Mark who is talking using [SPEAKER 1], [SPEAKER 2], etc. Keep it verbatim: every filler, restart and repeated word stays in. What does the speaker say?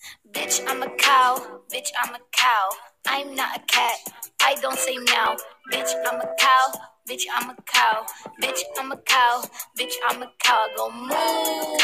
[SPEAKER 1] Bitch, I'm a cow. Bitch, I'm a cow. I'm not a cat. I don't say meow. Bitch, I'm a cow. Bitch, I'm a cow. Bitch, I'm a cow. Bitch, I'm a cow. I go moo.